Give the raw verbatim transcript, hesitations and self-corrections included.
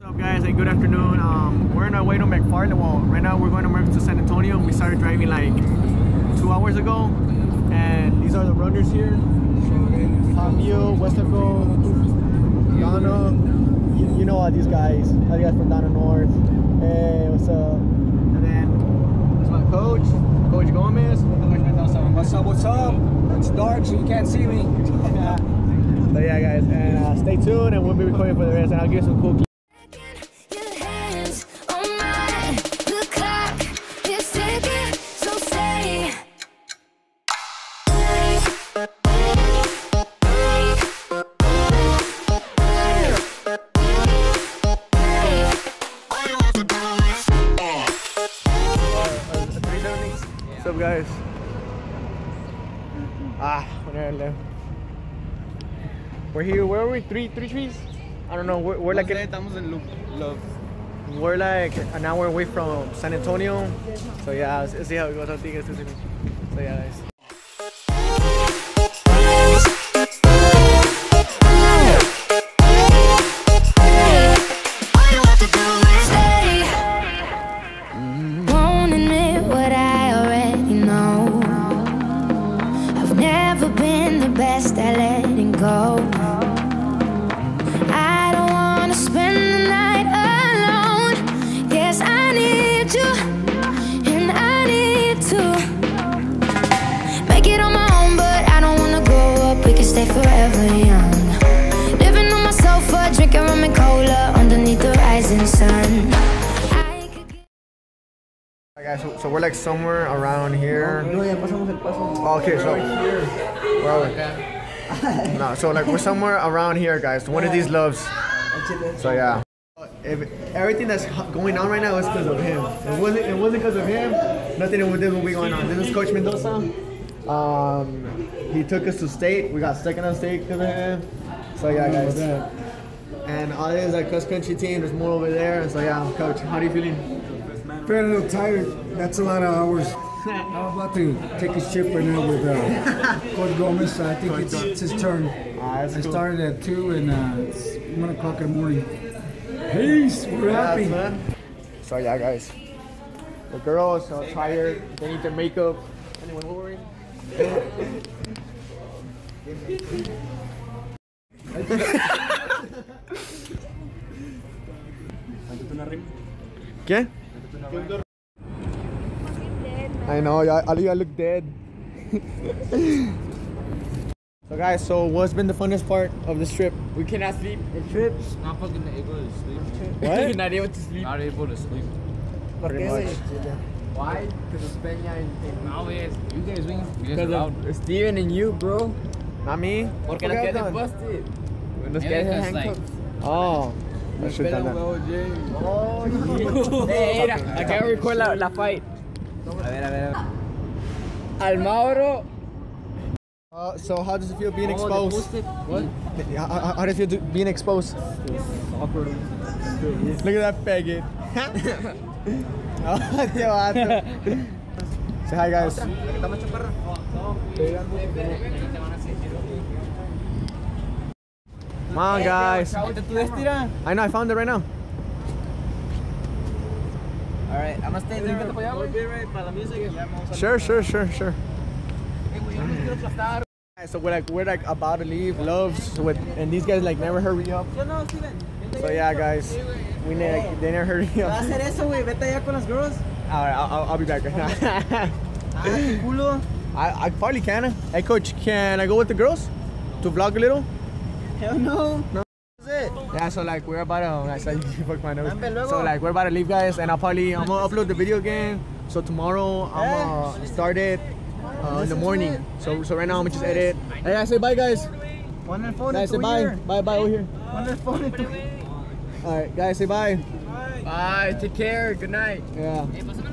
What's up, guys, and good afternoon. Um, we're on our way to McFarland. Well, right now we're going to, to San Antonio. We started driving like two hours ago, and these are the runners here. Fabio, Westerco, Donna. You, you know all these guys. All the guys from Donna North. Hey, what's up? And then there's my coach, Coach Gomez. What's up? What's up? It's dark, so you can't see me. So yeah, guys, and uh, stay tuned, and we'll be recording for the rest, and I'll give you some cool clips. What's up, guys? Ah, whatever. We're here. Where are we? Three, three trees? I don't know. We're, we're like a, Love. we're like an hour away from San Antonio. So yeah, let's, let's see how it goes. I'll see you guys soon. So yeah, guys. I don't want to spend the night alone. Yes, I need you, and I need to make it on my own, but I don't want to grow up. We can stay forever young, living on my sofa, drinking rum and cola underneath the rising sun. Alright, guys, so, so we're like somewhere around here. Oh, okay, so where are we? No, so like we're somewhere around here, guys. One of these loves. So yeah. If everything that's going on right now is because of him. It wasn't. It wasn't because of him. Nothing would be going on. This is Coach Mendoza. Um, he took us to state. We got second on state because of him. So yeah, guys. And all this like cross country team. There's more over there. And so yeah, Coach, how are you feeling? Feeling a little tired. That's a lot of hours. I'm about to take a ship right now with uh, Coach Gomez. I think it's, it's his turn. Ah, I cool. started at two and uh, it's one o'clock in the morning. Peace. We're happy. Yeah, man. So yeah, guys. The girls are tired. They need their makeup. Anyway, what were we? ¿Qué? I know, y'all look dead. So guys, so what's been the funnest part of this trip? We cannot sleep. The trip? Not fucking able to sleep. What? Not able to sleep. Not able to sleep. Pretty much. Why? Because of Peña and no, yes. You guys win. Because of Steven and you, bro. Not me? Porque nos quedan busted. Nos quedan handcuffs. Oh. I should have done that. Oh, hey, mira, acá voy a record la, la fight. A ver, a ver. Al Mauro. Uh, so how does it feel being Oh, exposed? What? How, how, how does it feel being exposed? Awkward. Look at that faggot. Say hi, guys. Come on, guys. I know, I found it right now. Alright, I'm gonna stay there. We'll be right by the music. Sure, sure, sure, sure. So we're like we're like about to leave, loves with, and these guys like never hurry up. So yeah, guys, we need like, they never hurry up. Alright, I'll, I'll, I'll be back right now. I I probably can. Hey, Coach, can I go with the girls to vlog a little? Hell no. No. Yeah, so like we're about to. I said you fuck my nose. So like we're about to leave, guys, and I'll probably I'm gonna upload the video again. So tomorrow I'm gonna start it uh, in the morning. So so right now I'm gonna just edit. Hey, I say bye, guys. Guys, say bye. Bye, bye over here. All right, guys, say bye. Bye. Take care. Good night. Yeah.